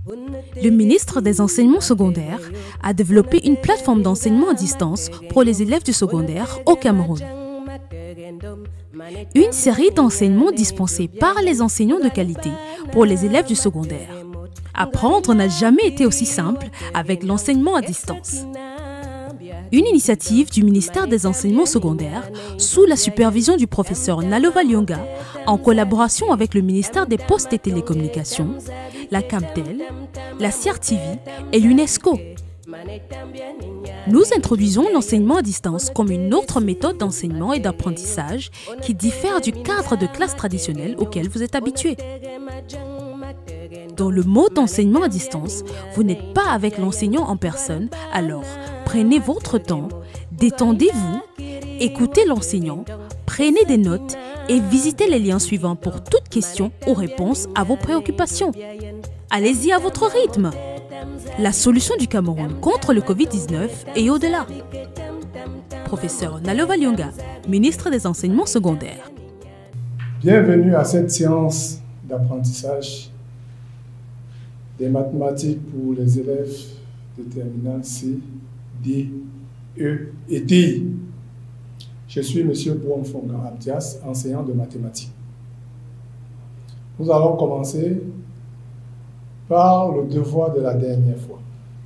Le ministre des Enseignements secondaires a développé une plateforme d'enseignement à distance pour les élèves du secondaire au Cameroun. Une série d'enseignements dispensés par les enseignants de qualité pour les élèves du secondaire. Apprendre n'a jamais été aussi simple avec l'enseignement à distance. Une initiative du ministère des Enseignements secondaires sous la supervision du professeur Nalova Lyonga en collaboration avec le ministère des Postes et Télécommunications, la Camtel, la CRTV et l'UNESCO. Nous introduisons l'enseignement à distance comme une autre méthode d'enseignement et d'apprentissage qui diffère du cadre de classe traditionnel auquel vous êtes habitué. Dans le mode d'enseignement à distance, vous n'êtes pas avec l'enseignant en personne, alors prenez votre temps, détendez-vous, écoutez l'enseignant, prenez des notes et visitez les liens suivants pour toute question ou réponse à vos préoccupations. Allez-y à votre rythme. La solution du Cameroun contre le Covid-19 et au-delà. Professeur Nalova Lyonga, ministre des Enseignements secondaires. Bienvenue à cette séance d'apprentissage des mathématiques pour les élèves de terminale C, D, E et TI. Je suis M. Bouamfongan Abdias, enseignant de mathématiques. Nous allons commencer par le devoir de la dernière fois.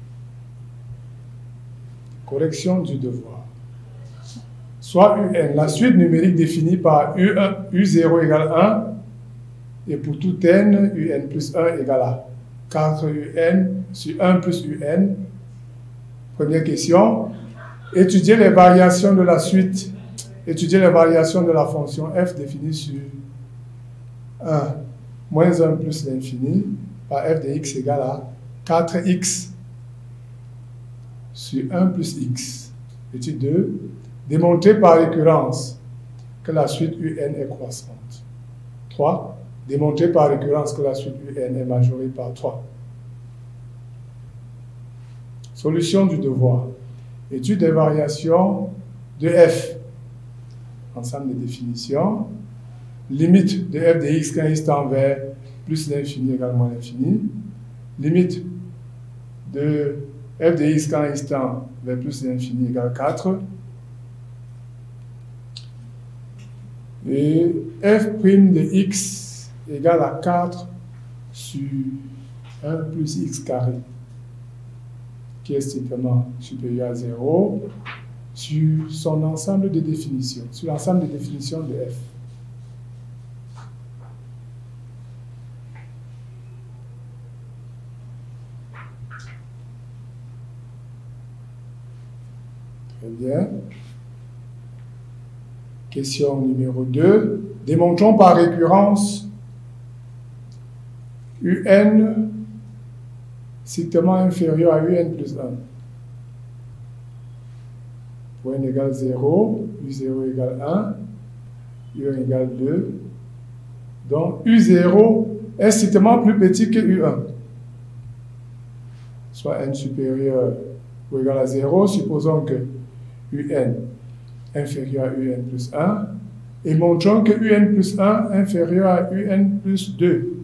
Correction du devoir. Soit UN, la suite numérique définie par U0 égale 1, et pour tout n, UN plus 1 égale à 4 UN sur 1 plus UN. Première question. Étudier les variations de la suite. Étudier les variations de la fonction f définie sur 1 moins 1 plus l'infini par f de x égale à 4x sur 1 plus x. Étude 2. Démontrer par récurrence que la suite UN est croissante. 3. Démontrer par récurrence que la suite UN est majorée par 3. Solution du devoir. Étude des variations de f. Ensemble de définitions. Limite de f de x quand x tend vers plus l'infini égale moins l'infini. Limite de f de x quand x tend vers plus l'infini égale 4. Et f' de x égale à 4 sur 1 plus x carré, qui est strictement supérieur à 0, sur son ensemble de définitions, sur l'ensemble de définitions de f. Très bien. Question numéro 2. Démontrons par récurrence UN strictement inférieur à UN plus 1. Pour n égale 0, U0 égale 1, U1 égale 2. Donc U0 est strictement plus petit que U1. Soit n supérieur ou égal à 0, supposons que UN inférieur à UN plus 1, et montrons que UN plus 1 inférieur à UN plus 2.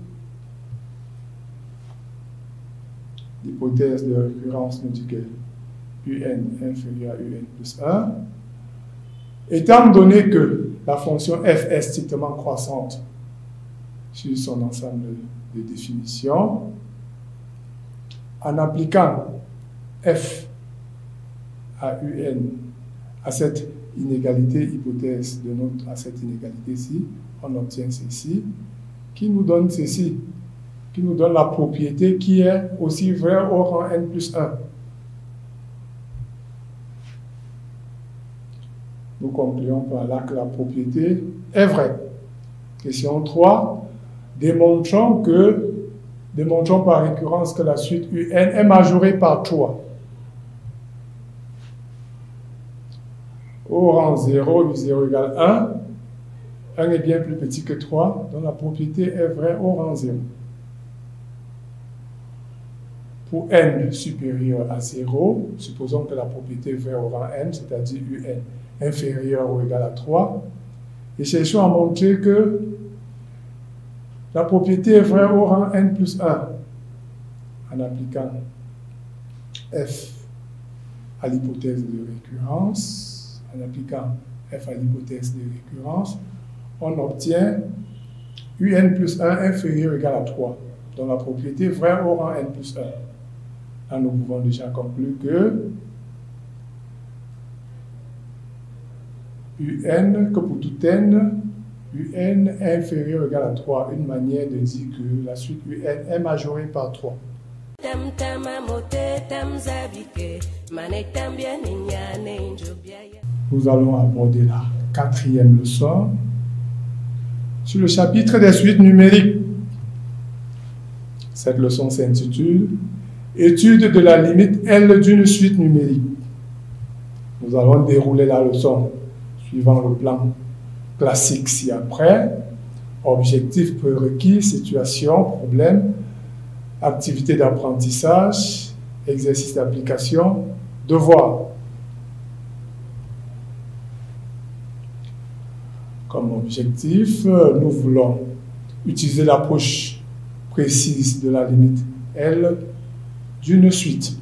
L'hypothèse de récurrence nous dit que UN inférieur à UN plus 1. Étant donné que la fonction f est strictement croissante sur son ensemble de définitions, en appliquant f à UN à cette inégalité, hypothèse de notre à cette inégalité-ci, on obtient ceci, qui nous donne ceci, qui nous donne la propriété qui est aussi vraie au rang n plus 1. Nous concluons par là que la propriété est vraie. Question 3. Démontrons par récurrence que la suite UN est majorée par 3. Au rang 0, U0 égale 1. 1 est bien plus petit que 3, donc la propriété est vraie au rang 0. Pour n supérieur à 0, supposons que la propriété est vraie au rang n, c'est-à-dire UN inférieur ou égal à 3, et cherchons à montrer que la propriété est vraie au rang n plus 1. en appliquant f à l'hypothèse de récurrence, on obtient un plus 1 inférieur ou égal à 3, dont la propriété vraie au rang n plus 1. Là, nous pouvons déjà conclure que que pour tout n, un inférieur ou égal à 3, une manière de dire que la suite un est majorée par 3. Nous allons aborder la 4e leçon sur le chapitre des suites numériques. Cette leçon s'intitule « Étude de la limite L d'une suite numérique ». Nous allons dérouler la leçon suivant le plan classique ci-après. Objectif, prérequis, situation, problème, activité d'apprentissage, exercice d'application, devoir. Comme objectif, nous voulons utiliser l'approche précise de la limite L d'une suite.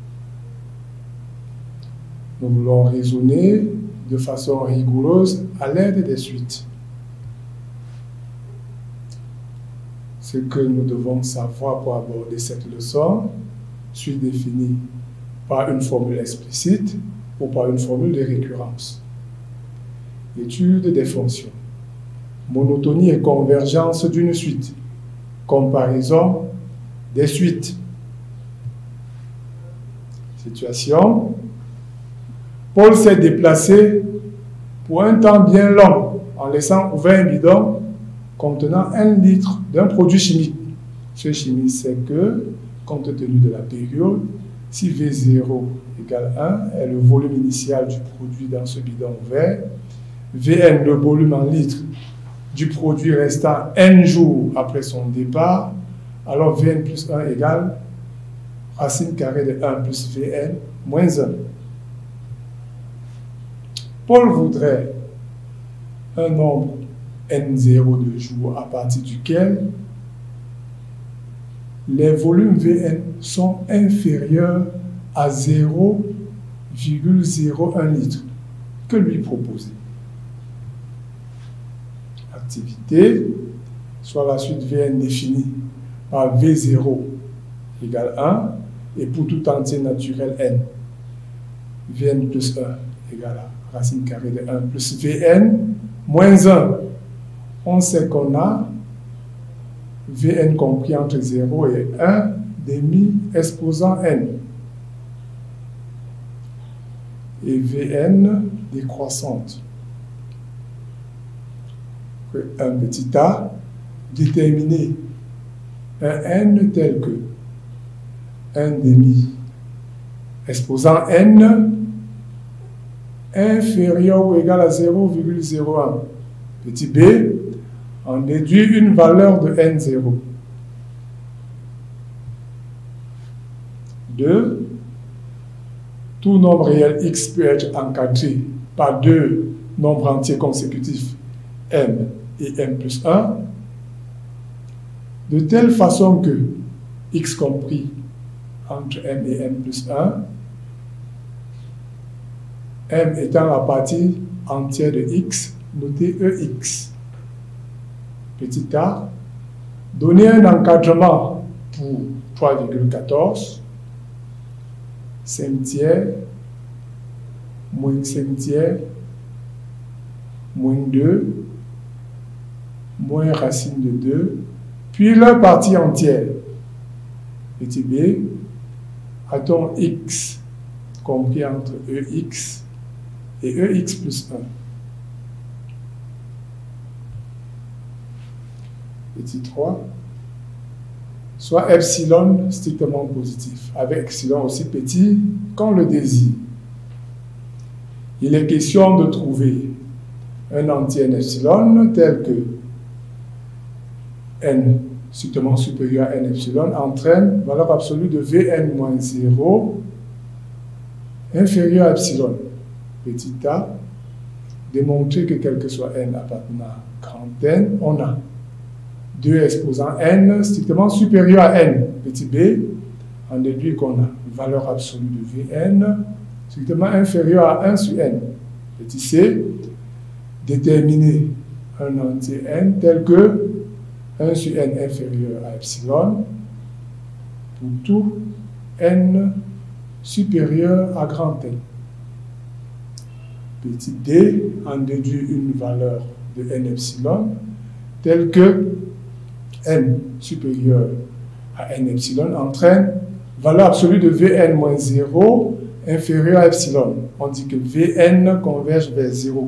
Nous voulons raisonner de façon rigoureuse à l'aide des suites. Ce que nous devons savoir pour aborder cette leçon, suite définie par une formule explicite ou par une formule de récurrence. Étude des fonctions. Monotonie et convergence d'une suite. Comparaison des suites. Situation. Paul s'est déplacé pour un temps bien long en laissant ouvert un bidon contenant 1 litre d'un produit chimique. Ce chimique sait que, compte tenu de la période, si V0 égale 1 est le volume initial du produit dans ce bidon ouvert, Vn, le volume en litres du produit restant n jours après son départ, alors Vn plus 1 égale racine carrée de 1 plus Vn moins 1. Paul voudrait un nombre n0 de jours à partir duquel les volumes Vn sont inférieurs à 0,01 litre. Que lui proposer? Activité, soit la suite Vn définie par V0 égale 1, et pour tout entier naturel n, Vn plus 1 égale à racine carrée de 1 plus Vn moins 1. On sait qu'on a Vn compris entre 0 et 1 demi exposant n. Et Vn décroissante. Un petit a déterminé un n tel que 1 demi exposant n inférieur ou égal à 0,01. Petit b en déduit une valeur de n0. 2. Tout nombre réel x peut être encadré par 2 nombres entiers consécutifs m et m plus 1, de telle façon que x compris entre m et m plus 1, m étant la partie entière de x, notée EX. Petit a, donner un encadrement pour 3,14, 5 tiers, moins 5 tiers, moins 2, moins racine de 2, puis leur partie entière. Petit b, a-t-on x compris entre EX et EX plus 1. Petit 3, soit epsilon strictement positif, avec epsilon aussi petit qu'on le désire. Il est question de trouver un entier n epsilon tel que n strictement supérieur à n epsilon entraîne valeur absolue de Vn moins 0 inférieur à epsilon. Petit a, démontrer que quel que soit n appartenant à grand n, on a 2 exposant n strictement supérieur à n. Petit b, on déduit qu'on a une valeur absolue de Vn strictement inférieure à 1 sur n. Petit c, déterminer un entier n tel que 1 sur n inférieur à epsilon pour tout n supérieur à grand N. Petit d, on déduit une valeur de n epsilon telle que n supérieur à n epsilon entraîne valeur absolue de Vn moins 0 inférieure à epsilon. On dit que Vn converge vers 0.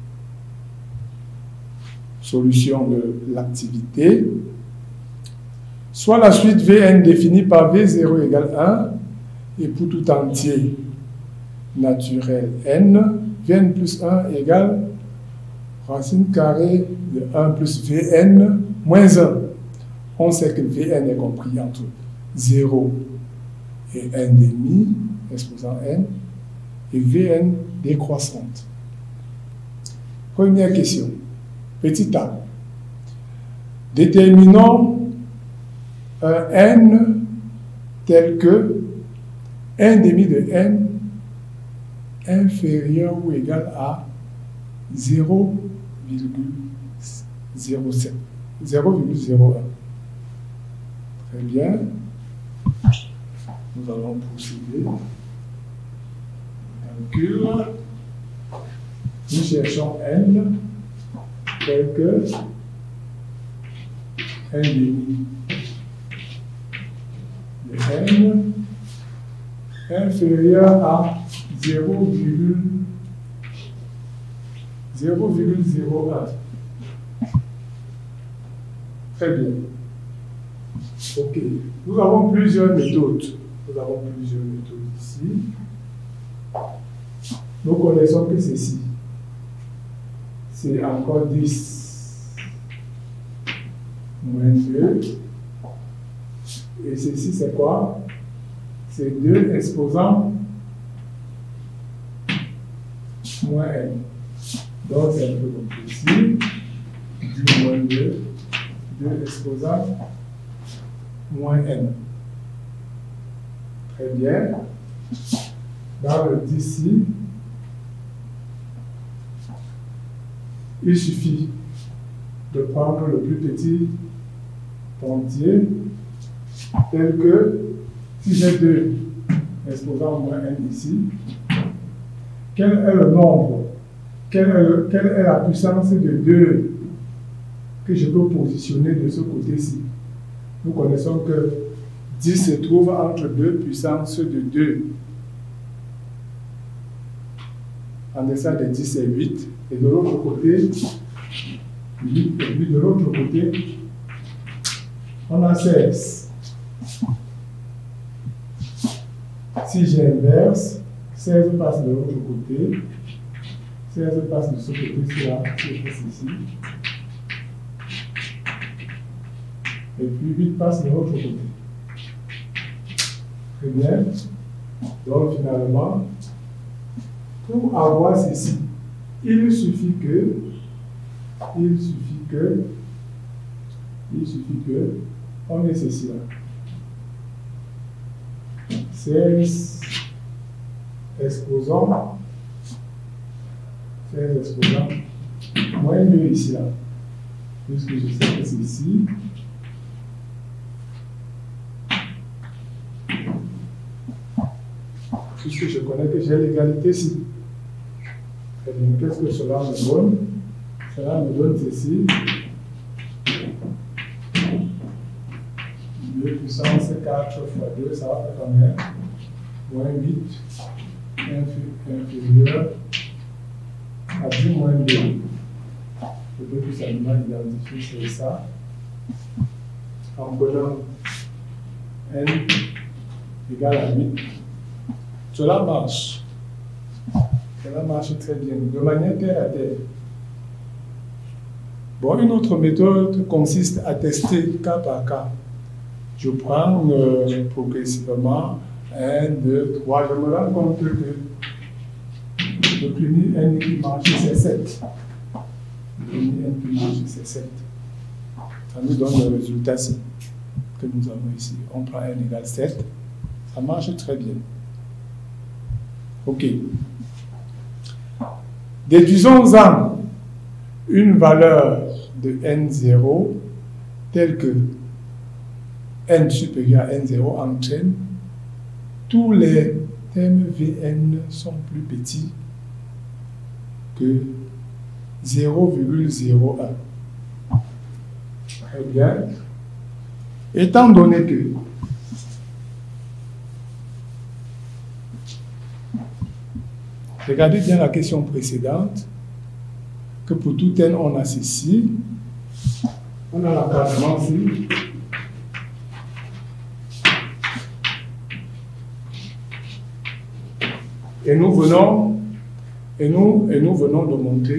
Solution de l'activité. Soit la suite Vn définie par V0 égale 1 et pour tout entier naturel n, Vn plus 1 égale racine carrée de 1 plus Vn moins 1. On sait que Vn est compris entre 0 et n demi, exposant n, et Vn décroissante. Première question. Petit a. Déterminons un n tel que n demi de n inférieur ou égal à 0,07. 0,01. Très bien. Nous allons procéder. Calcul. Nous cherchons n tel que n demi de n inférieur à 0,01. Très bien. Ok. Nous avons plusieurs méthodes. Ici. Nous connaissons que ceci. C'est encore 10 moins 2. Et ceci, c'est quoi? C'est 2 exposant moins n. Donc, c'est un peu comme ceci. 10 moins 2. 2 exposant moins n. Très bien. Dans le 10 ici, il suffit de prendre le plus petit entier, tel que si j'ai 2 exposant moins n ici, quel est le nombre, quelle est la puissance de 2 que je peux positionner de ce côté-ci? Nous connaissons que 10 se trouve entre 2 puissances de 2. En deçà de 10, c'est 8. Et de l'autre côté, 8. Et puis de l'autre côté, on a 16. Si j'inverse, 16 passe de l'autre côté. 16 passe de ce côté-ci, là, ici. Et puis 8 passe de l'autre côté. Très bien. Donc finalement, pour avoir ceci, il suffit que on ait ceci là. 16 exposants moins 2 ici là. Puisque je sais que c'est ici. Puisque je connais que j'ai l'égalité ici. Très bien, qu'est-ce que cela me donne? Cela me donne ceci. 2 puissance 4 fois 2, ça va faire combien? Moins 8 inférieur à 10 moins 2. Je peux tout simplement identifier c'est ça. En prenant n égale à 8. Cela marche. Cela marche très bien, de manière terre à terre. Bon, une autre méthode consiste à tester cas par cas. Je prends progressivement 1, 2, 3. Je me rends compte que le premier n qui marche, c'est 7. Le premier n qui marche, c'est 7. Ça nous donne le résultat que nous avons ici. On prend n égale 7. Ça marche très bien. OK. Déduisons-en une valeur de n0 telle que n supérieur à n0 entraîne tous les termes Vn sont plus petits que 0,01. Très bien. Étant donné que regardez bien la question précédente, que pour tout n, on a ceci. On a l'encadrement ici. Et nous venons de montrer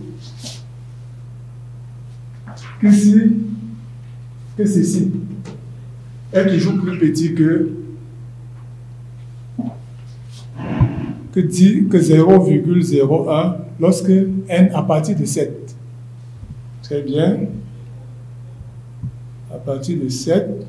que ceci est toujours plus petit que 0,01 lorsque n à partir de 7. Très bien. À partir de 7,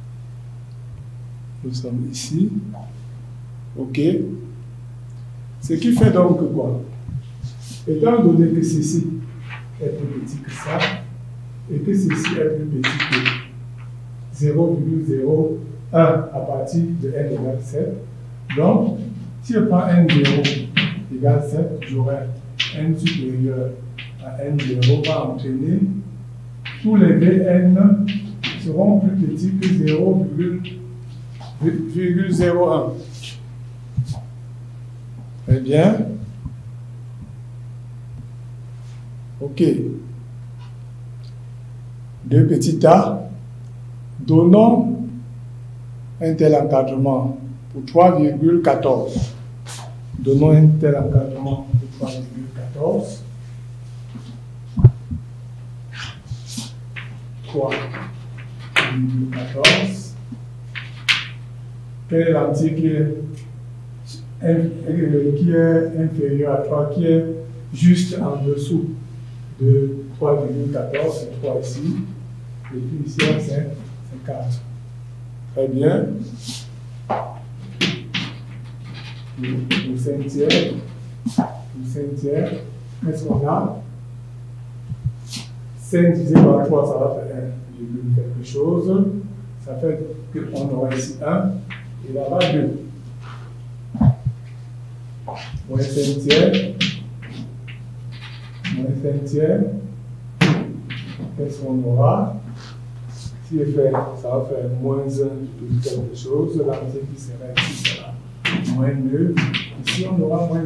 nous sommes ici. OK. Ce qui fait donc quoi? Étant donné que ceci est plus petit que ça, et que ceci est plus petit que 0,01 à partir de n égale 7, donc, si je prends n0 égale 7, j'aurai n supérieur à n0 va entraîner tous les Vn seront plus petits que 0,01. Très bien. OK. Deux petits a. Donnons un tel encadrement pour 3,14. Donnons un tel encadrement pour 3,14. 3,14. Quel est l'entier qui est inférieur à 3, qui est juste en dessous de 3,14, c'est 3 ici, et puis ici c'est 4. Très bien. Le cinquième, qu'est-ce qu'on a? 5 divisé par 3, ça va faire 1, quelque chose. Ça fait qu'on aura ici 1, et là-bas 2. Moins 5e. Qu'est-ce qu'on aura? Si je fais, ça va faire moins 1 quelque chose. L'entier qui sera ici sera moins 2. Ici, on aura moins 1.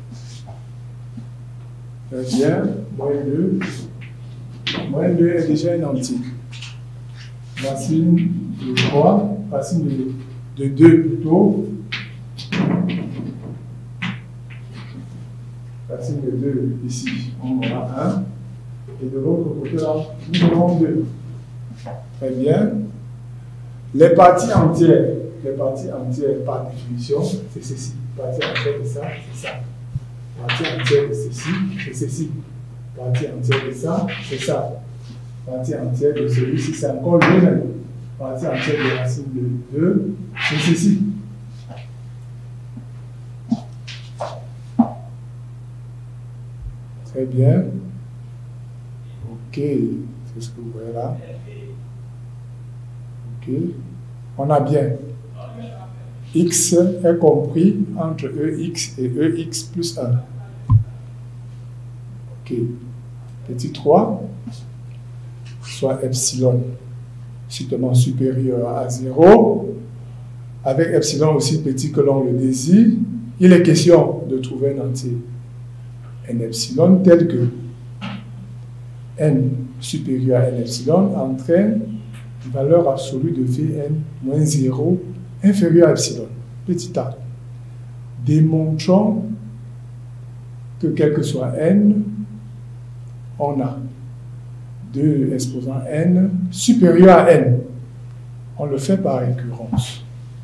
Très bien. Moins 2. Moins 2 est déjà un entier. Racine de 3. Racine de 2 plutôt. Racine de 2 ici, on aura 1. Et de l'autre côté là, nous aurons 2. Très bien. Les parties entières par définition, c'est ceci. Partie entière de ça, c'est ça. Partie entière de ceci, c'est ceci. Partie entière de ça, c'est ça. Partie entière de celui-ci, c'est encore le même. Partie entière de racine de 2, c'est ceci. Très bien. OK. C'est ce que vous voyez là. OK. On a bien. X est compris entre EX et EX plus 1. OK. Petit 3, soit epsilon strictement supérieur à 0, avec epsilon aussi petit que l'on le désire, il est question de trouver un entier n epsilon tel que n supérieur à n epsilon entraîne une valeur absolue de Vn moins 0 inférieur à epsilon, petit a. Démontrons que quel que soit n, on a 2 exposants n supérieur à n. On le fait par récurrence.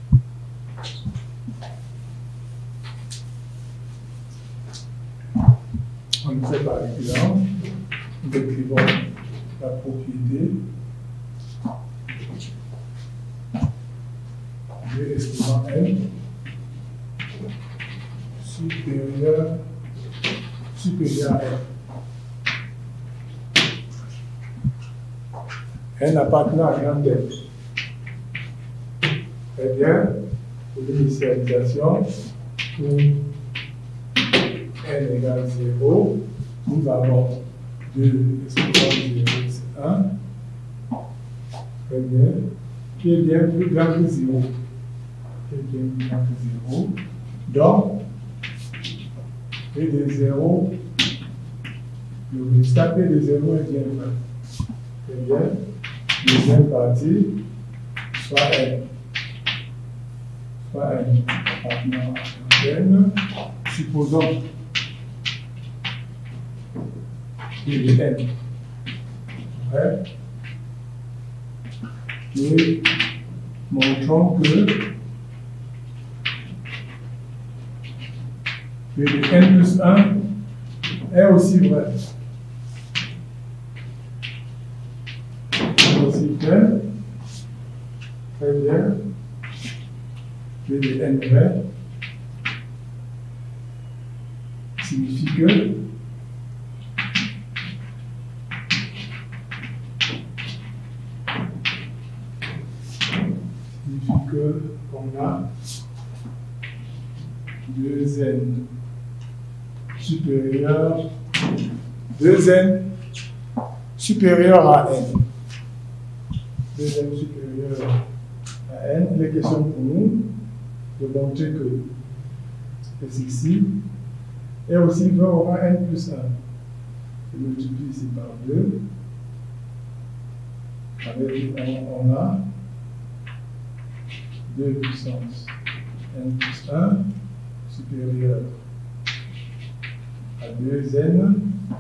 On le fait par récurrence. Nous écrivons la propriété 2 exposant n supérieur à n. N appartenant à grand n. Très bien. Pour l'initialisation, pour n égale 0, nous avons 2 exposant 0, c'est 1. Très bien. Qui est bien plus grand que 0. Qui est bien plus grand que 0. Donc, P de 0, le résultat P de 0 est bien vrai. Très bien. Deuxième partie, soit n. Soit n. Maintenant, n. Supposons P de n. Vrai. Et montrons que P de n plus 1 est aussi vrai. Est aussi vrai. Très bien. P de n vrai signifie que qu'on a 2n supérieur à n. 2n supérieur à n. Il est question pour nous de montrer que ici est aussi vrai au rang n plus 1. Je multiplie ici par 2. Avec on a 2 puissance n plus 1 supérieur à 2n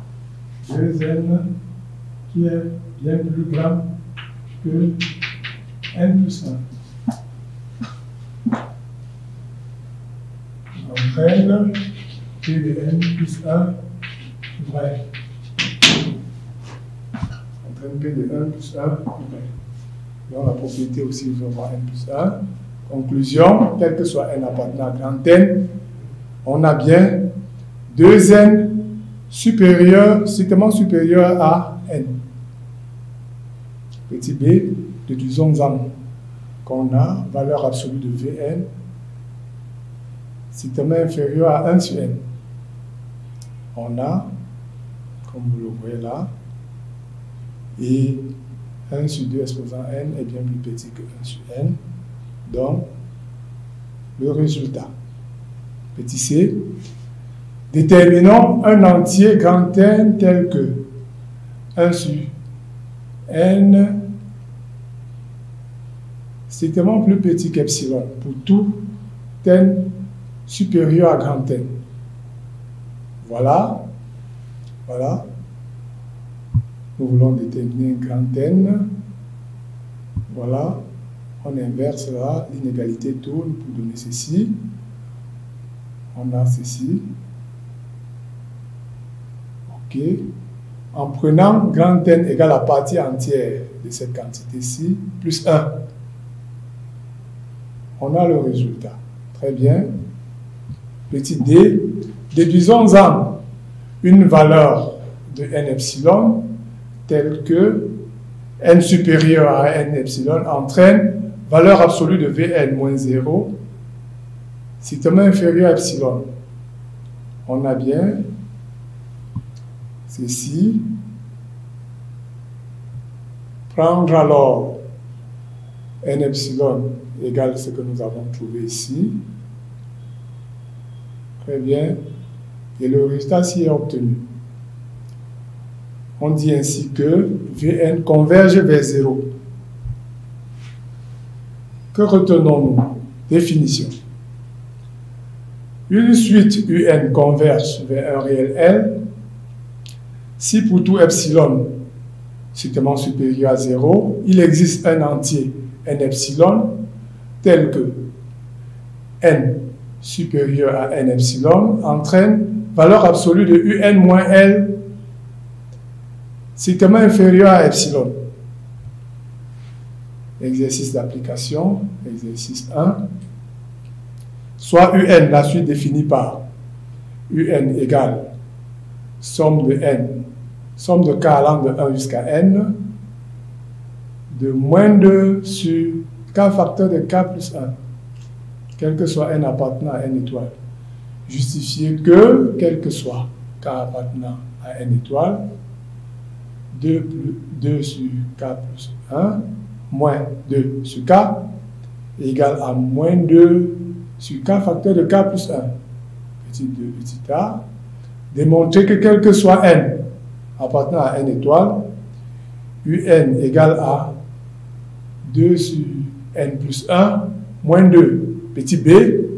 qui est bien plus grand que n plus 1. Entraîne P de n plus 1 vrai. Entraîne P de 1 plus 1 vrai. Donc la propriété aussi vraiment n plus 1. Conclusion, quel que soit n appartenant à grand n, on a bien 2n strictement supérieur à n. Petit b, déduisons-en qu'on a valeur absolue de Vn strictement inférieur à 1 sur n. On a, comme vous le voyez là, et 1 sur 2 exposant n est bien plus petit que 1 sur n. Donc, le résultat, petit c, déterminons un entier grand N tel que 1 sur n strictement plus petit qu'epsilon pour tout n supérieur à grand N. Voilà. Nous voulons déterminer un grand N. Voilà. On inverse là, l'inégalité tourne pour donner ceci. On a ceci. OK. En prenant grand N égale la partie entière de cette quantité-ci, plus 1. On a le résultat. Très bien. Petit d, déduisons-en une valeur de n epsilon telle que n supérieur à n epsilon entraîne valeur absolue de Vn moins 0, strictement inférieur à epsilon. On a bien ceci. Prendre alors n epsilon égale ce que nous avons trouvé ici. Très bien. Et le résultat s'y est obtenu. On dit ainsi que Vn converge vers 0. Que retenons-nous? Définition. Une suite Un converge vers un réel L si pour tout epsilon strictement supérieur à 0, il existe un entier n epsilon tel que n supérieur à n epsilon entraîne valeur absolue de Un moins L strictement inférieur à epsilon. Exercice d'application, exercice 1. Soit UN, la suite définie par UN égale somme de n, somme de k allant de 1 jusqu'à n, de moins 2 sur k facteur de k plus 1, quel que soit n appartenant à n étoile. Justifier que, quel que soit k appartenant à n étoile, 2 sur k plus 1, moins 2 sur k, égale à moins 2 sur k facteur de k plus 1, petit 2, petit a, démontrer que quel que soit n appartenant à n étoile, un égale à 2 sur n plus 1, moins 2, petit b,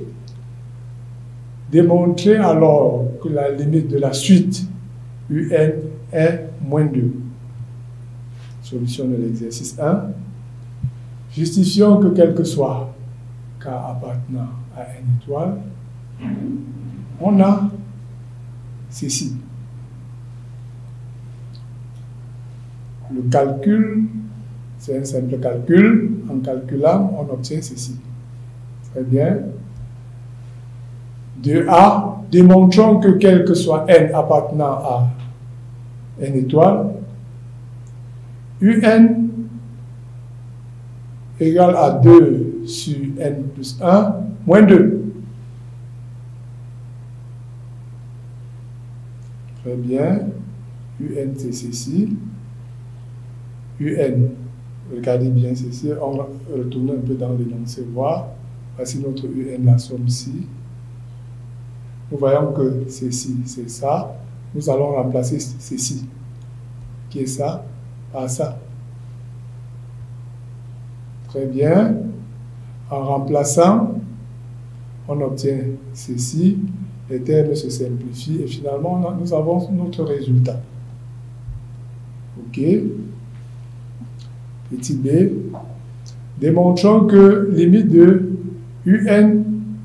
démontrer alors que la limite de la suite un est moins 2. Solution de l'exercice 1. Justifions que quel que soit k appartenant à n étoile, on a ceci. Le calcul, c'est un simple calcul. En calculant, on obtient ceci. Très bien. 2a, démontrons que quel que soit n appartenant à n étoile, un égale à 2 sur n plus 1, moins 2. Très bien. Un, c'est ceci. Un, regardez bien ceci. On va retourner un peu dans l'énoncé, voir. Voici notre un, la somme-ci. Nous voyons que ceci, c'est ça. Nous allons remplacer ceci. Qui est ça? Par ça. Très bien. En remplaçant, on obtient ceci. Les termes se simplifient et finalement, nous avons notre résultat. OK. Petit b. Démontrons que limite de un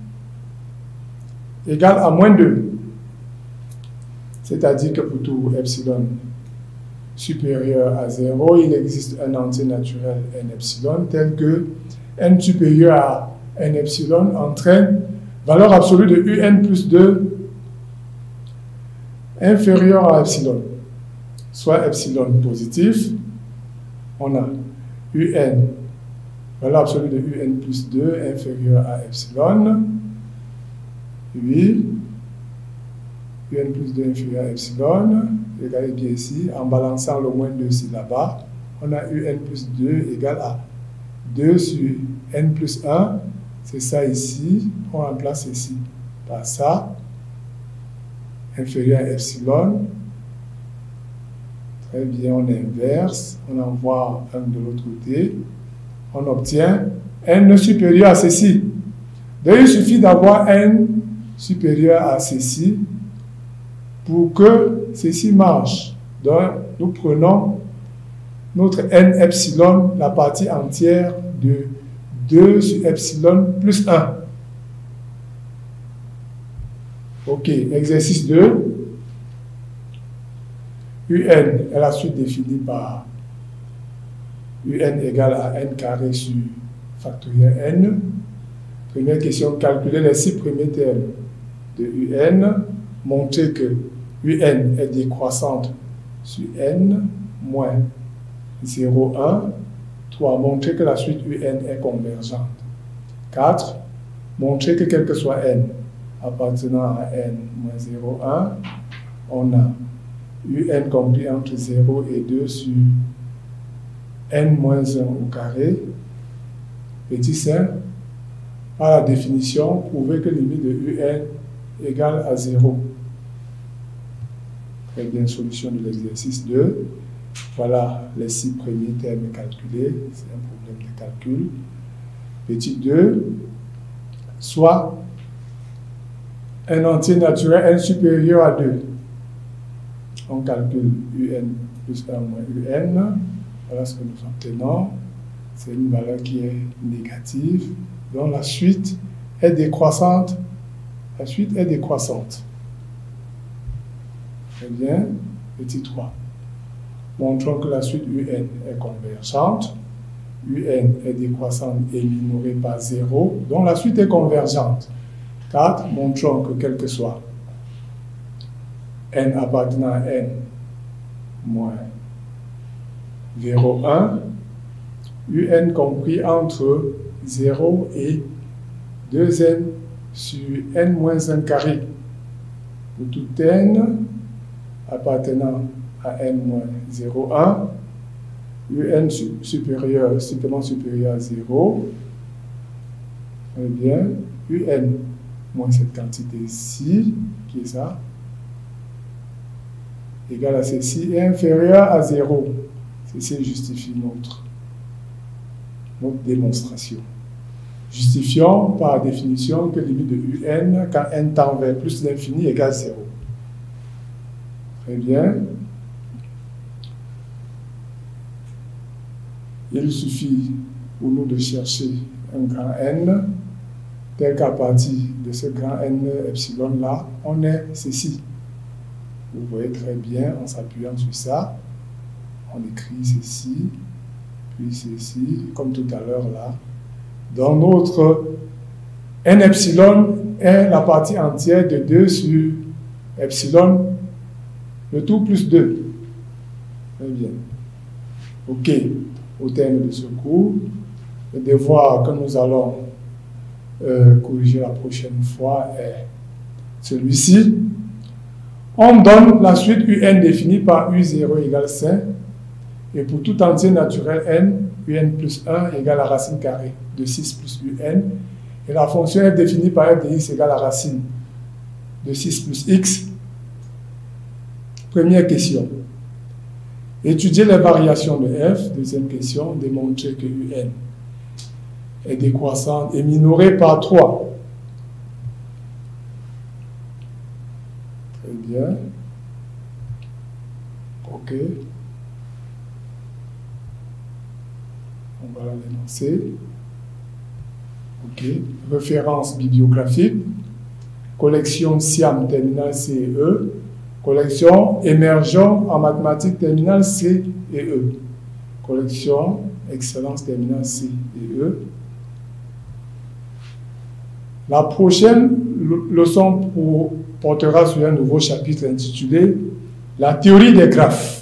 égale à moins 2. C'est-à-dire que pour tout epsilon supérieur à 0, il existe un entier naturel n epsilon tel que n supérieur à n epsilon entraîne valeur absolue de un plus 2 inférieure à epsilon, soit epsilon positif, on a un, valeur absolue de un plus 2 inférieure à epsilon, oui, un plus 2 inférieur à epsilon, regardez bien ici, en balançant le moins 2 ici là-bas, on a un plus 2 égale à 2 sur n plus 1, c'est ça ici, on remplace ici par ça, inférieur à epsilon. Très bien, on inverse, on envoie un de l'autre côté, on obtient n supérieur à ceci. Donc il suffit d'avoir n supérieur à ceci pour que ceci marche. Donc nous prenons notre n epsilon, la partie entière de 2 sur epsilon plus 1. OK, exercice 2. Un est la suite définie par un égale à n carré sur factoriel n. Première question, calculer les 6 premiers termes de un. Montrer que un est décroissante sur n moins 0,1. 3. Montrer que la suite un est convergente. 4. Montrer que quel que soit n appartenant à n moins 0,1, on a un compris entre 0 et 2 sur n moins 1 au carré. Petit 5. Par la définition, prouver que limite de un égale à 0. Très bien, solution de l'exercice 2. Voilà les 6 premiers termes calculés. C'est un problème de calcul. Petit 2. Soit un entier naturel n supérieur à 2. On calcule un plus 1 moins un. Voilà ce que nous obtenons. C'est une valeur qui est négative. Donc la suite est décroissante. La suite est décroissante. Très bien. Petit 3. Montrons que la suite un est convergente. UN est décroissante et minorée par 0, donc la suite est convergente. 4, montrons que quel que soit n appartenant à n moins 0, 1, UN compris entre 0 et 2n sur n moins 1 carré pour tout n appartenant à n moins 0, 1, UN supérieur, strictement supérieur à 0, très bien, UN moins cette quantité-ci, qui est ça, égale à ceci, et inférieur à 0. Ceci justifie notre démonstration. Justifions par définition que limite de UN, quand n tend vers plus l'infini, égale 0. Très bien. Il suffit pour nous de chercher un grand N, tel qu'à partir de ce grand N epsilon-là, on est ceci. Vous voyez très bien, en s'appuyant sur ça, on écrit ceci, puis ceci, comme tout à l'heure là. Dans notre N epsilon est la partie entière de 2 sur epsilon, le tout plus 2. Très bien. OK. Au terme de ce cours, le devoir que nous allons corriger la prochaine fois est celui-ci. On donne la suite UN définie par U0 égale 5, et pour tout entier naturel n, UN plus 1 égale la racine carrée de 6 plus UN, et la fonction est définie par f de x égale la racine de 6 plus x. Première question. Étudier les variations de f. Deuxième question. Démontrer que UN est décroissante et minorée par 3. Très bien. OK. On va l'énoncer. OK. Référence bibliographique. Collection SIAM terminale C et E. Collection émergent en mathématiques terminale C et E. Collection excellence terminale C et E. La prochaine leçon portera sur un nouveau chapitre intitulé La théorie des graphes.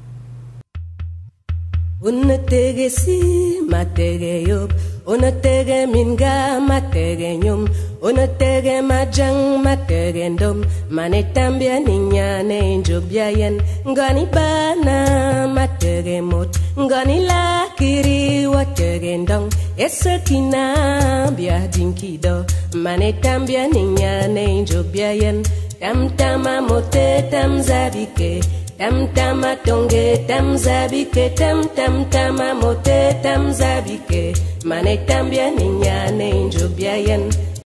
Onotege minga matege nyum, onotege majang matege ndom, manetambia ninyane injobiayen, ngani bana matege mot, ngani lakiri watege ndong, esekina bia dinkido, manetambia ninyane injobiayen, tamtama mote tamzabike, tamtama tonge tamzabike, tamtama mote tamzabike, manetambia